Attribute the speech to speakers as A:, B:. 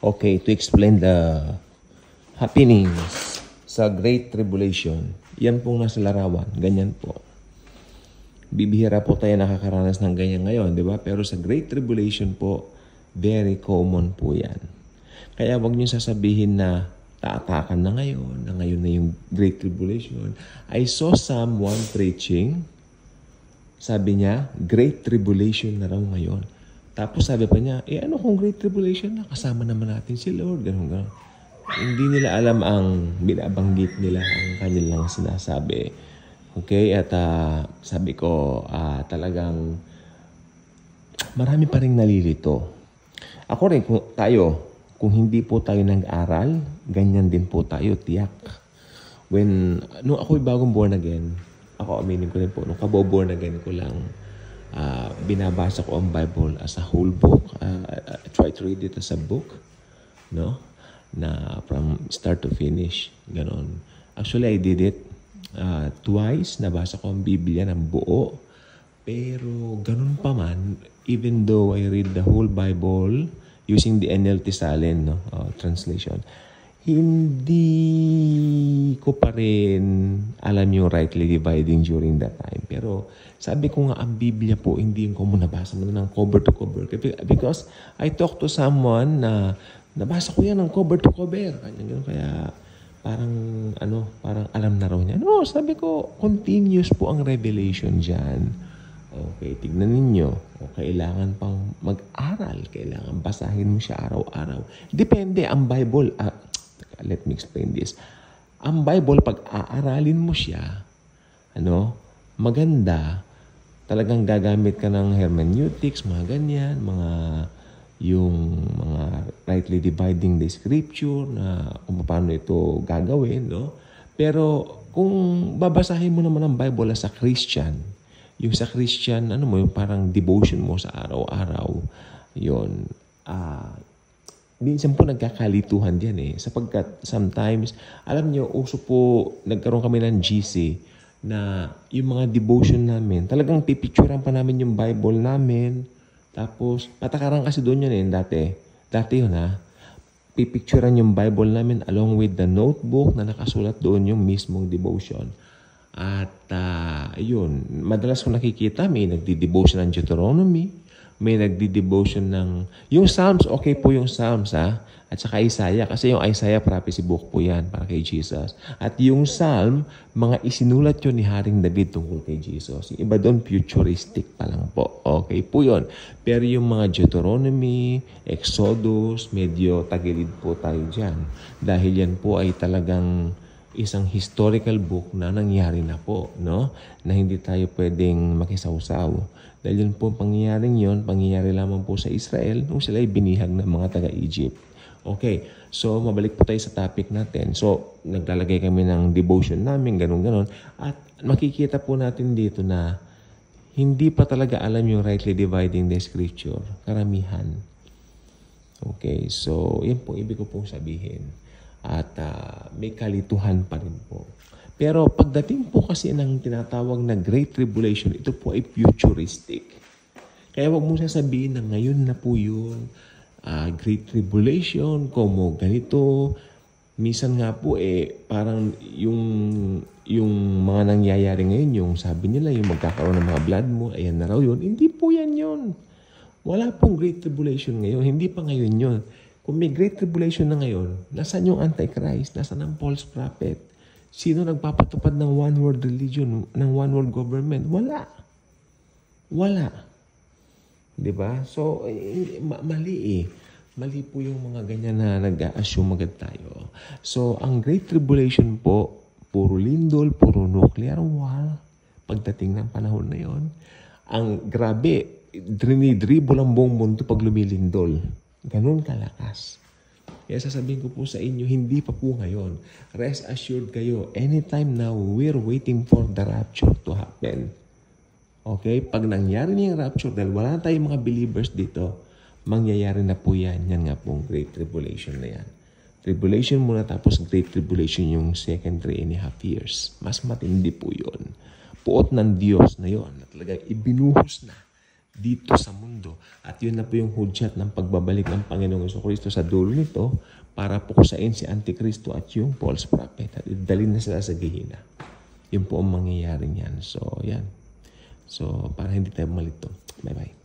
A: Okay, to explain the happenings sa Great Tribulation, yan pong nasa larawan, ganyan po. Bibihira po tayo nakakaranas ng ganyan ngayon, di ba? Pero sa Great Tribulation po, very common po yan. Kaya wag niyo sasabihin na taatakan na ngayon na yung Great Tribulation. I saw someone preaching, sabi niya, Great Tribulation na raw ngayon. Tapos sabi pa niya, ano kung Great Tribulation na? Kasama naman natin si Lord, ganun. Hindi nila alam ang binabanggit nila, ang kanilang sinasabi. Okay, at sabi ko, talagang marami pa rin nalilito. Ako rin, kung hindi po tayo nag-aral, ganyan din po tayo, tiyak. Nung ako'y bagong born again, ako aminin ko rin po, nung born again ko lang, binabasa ko ang Bible as a whole book. I try to read it as a book, no? Na from start to finish, ganon. Actually, I did it twice. Nabasa ko ang Biblia ng buo. Pero ganun pa man, even though I read the whole Bible using the NLT Salin translation, hindi ko pa rin alam yung rightly dividing during that time. Pero sabi ko nga, ang Biblia po, hindi yung kung nabasa mo na ng cover to cover. Because I talked to someone na nabasa ko yan ng cover to cover. Kaya parang alam na raw niya. No, sabi ko, continuous po ang revelation dyan. Okay, tignan ninyo. Kailangan pang mag-aral. Kailangan basahin mo siya araw-araw. Depende, ang Bible, let me explain this. Ang Bible, pag aaralin mo siya, maganda, talagang gagamit ka ng hermeneutics, mga ganyan, yung mga rightly dividing the scripture na kung paano ito gagawin, no? Pero kung babasahin mo naman ang Bible as a Christian, yung sa Christian, yung parang devotion mo sa araw-araw, yun, minsan po nagkakalituhan diyan sapagkat sometimes, alam nyo, uso po, nagkaroon kami ng GC na yung mga devotion namin, talagang pipicturean pa namin yung Bible namin. Tapos, patakaran kasi doon yun dati. Dati yun pipicturean yung Bible namin along with the notebook na nakasulat doon yung mismong devotion. At yun, madalas ko nakikita, may nagdi-devotion ng Deuteronomy, may nagdi-devotion ng... Yung Psalms, okay po yung Psalms at saka Isaiah, kasi yung Isaiah prophecy book po yan para kay Jesus. At yung Psalm, mga isinulat yun ni Haring David tungkol kay Jesus. Yung iba doon, futuristic pa lang po. Okay po yun. Pero yung mga Deuteronomy, Exodus, medyo tagilid po tayo dyan. Dahil yan po ay talagang isang historical book na nangyari na po, no? Na hindi tayo pwedeng makisawsaw. Dahil yun po, pangyayari lamang po sa Israel nung sila ay binihag ng mga taga-Egypt. Okay, so mabalik po tayo sa topic natin. So, naglalagay kami ng devotion namin, ganun-ganon. At makikita po natin dito na hindi pa talaga alam yung rightly dividing the scripture. Karamihan. Okay, so yan po ibig ko pong sabihin. At may kalituhan pa rin po. Pero pagdating po kasi ng tinatawag na Great Tribulation, ito po ay futuristic. Kaya wag mo sasabihin na ngayon na po yun. Great Tribulation, como ganito. Minsan nga po parang yung mga nangyayari ngayon, yung sabi nila, yung magkakaroon ng mga blood mo, ayan na raw yun. Hindi po yan yun. Wala pong Great Tribulation ngayon. Hindi pa ngayon yun. Kung may Great Tribulation na ngayon, nasaan yung Antichrist? Nasaan ang false prophet? Sino nagpapatupad ng one world religion, ng one world government? Wala. Diba? So, mali Mali po yung mga ganyan na nag-a-assume agad tayo. So, ang Great Tribulation po, puro lindol, puro nuclear war. Pagdating ng panahon na yon, ang grabe, drinidribol ang buong mundo pag lumilindol. Ganun kalakas. Kaya sasabihin ko po sa inyo, hindi pa po ngayon. Rest assured kayo, anytime now, we're waiting for the rapture to happen. Okay? Pag nangyari na yung rapture, dahil wala na tayong mga believers dito, mangyayari na po yan. Yan nga pong Great Tribulation na yan. Tribulation muna tapos Great Tribulation yung second 3.5 years. Mas matindi po yun. Puot ng Diyos na yun. Na talagang ibinuhos na dito sa mundo. At yun na po yung hudyat ng pagbabalik ng Panginoong Jesucristo sa dulo nito para pukusain si Antikristo at yung false prophet at dalhin na sila sa Gehenna. Yun po ang mangyayari niyan. So, yan. So, para hindi tayo malito. Bye-bye.